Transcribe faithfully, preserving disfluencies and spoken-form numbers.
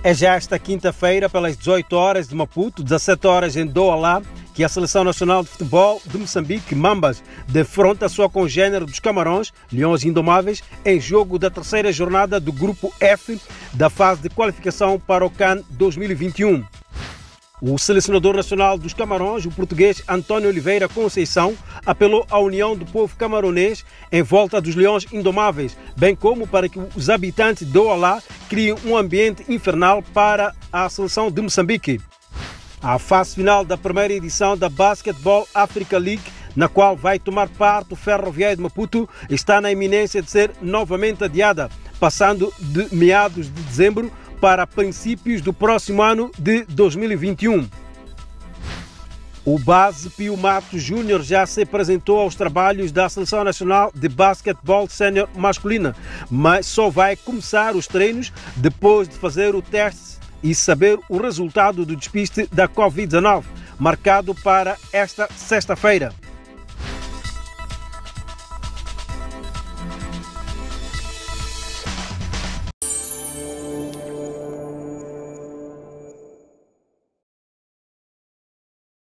É já esta quinta-feira, pelas dezoito horas de Maputo, dezassete horas em Douala, que a Seleção Nacional de Futebol de Moçambique, Mambas, defronta a sua congênere dos Camarões, Leões Indomáveis, em jogo da terceira jornada do Grupo F da fase de qualificação para o CAN dois mil e vinte e um. O selecionador nacional dos Camarões, o português António Oliveira Conceição, apelou à união do povo camaronês em volta dos Leões Indomáveis, bem como para que os habitantes de Douala criem um ambiente infernal para a seleção de Moçambique. A fase final da primeira edição da Basketball Africa League, na qual vai tomar parte o Ferroviário de Maputo, está na iminência de ser novamente adiada, passando de meados de dezembro para princípios do próximo ano de dois mil e vinte e um. O base Pio Matos Júnior já se apresentou aos trabalhos da Seleção Nacional de Basquetebol Sénior Masculina, mas só vai começar os treinos depois de fazer o teste e saber o resultado do despiste da covid dezenove, marcado para esta sexta-feira.